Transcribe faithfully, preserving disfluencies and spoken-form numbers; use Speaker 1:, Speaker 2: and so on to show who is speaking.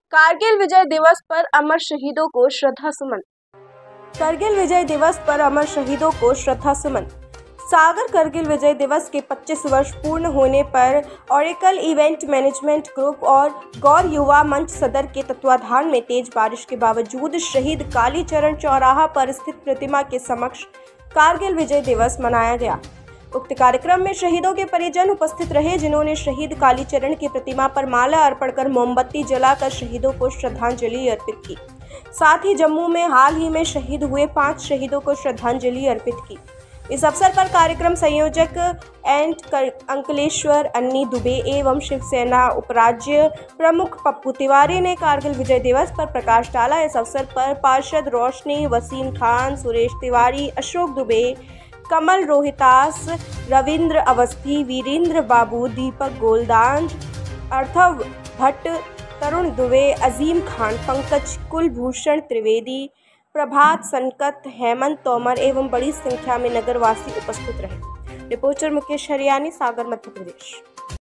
Speaker 1: कारगिल विजय दिवस पर अमर शहीदों को श्रद्धा सुमन। कारगिल विजय दिवस पर अमर शहीदों को श्रद्धा सुमन। सागर कारगिल विजय दिवस के पच्चीस वर्ष पूर्ण होने पर ओरेकल इवेंट मैनेजमेंट ग्रुप और गौर युवा मंच सदर के तत्वाधान में तेज बारिश के बावजूद शहीद कालीचरण चौराहा पर स्थित प्रतिमा के समक्ष कारगिल विजय दिवस मनाया गया। उक्त कार्यक्रम में शहीदों के परिजन उपस्थित रहे, जिन्होंने शहीद कालीचरण की प्रतिमा पर माला अर्पण कर मोमबत्ती जलाकर शहीदों को श्रद्धांजलि अर्पित की। साथ ही जम्मू में हाल ही में शहीद हुए पांच शहीदों को श्रद्धांजलि अर्पित की। इस अवसर पर कार्यक्रम संयोजक एंड अंकलेश्वर अन्नी दुबे एवं शिवसेना उपराज्य प्रमुख पप्पू तिवारी ने कारगिल विजय दिवस पर प्रकाश डाला। इस अवसर पर पार्षद रोशनी, वसीम खान, सुरेश तिवारी, अशोक दुबे, कमल रोहितास, रविंद्र अवस्थी, वीरेंद्र बाबू, दीपक गोलदांज, अर्थव भट्ट, तरुण दुबे, अजीम खान, पंकज कुलभूषण त्रिवेदी, प्रभात संकत, हेमंत तोमर एवं बड़ी संख्या में नगरवासी उपस्थित रहे। रिपोर्टर मुकेश हरियाणी, सागर, मध्य प्रदेश।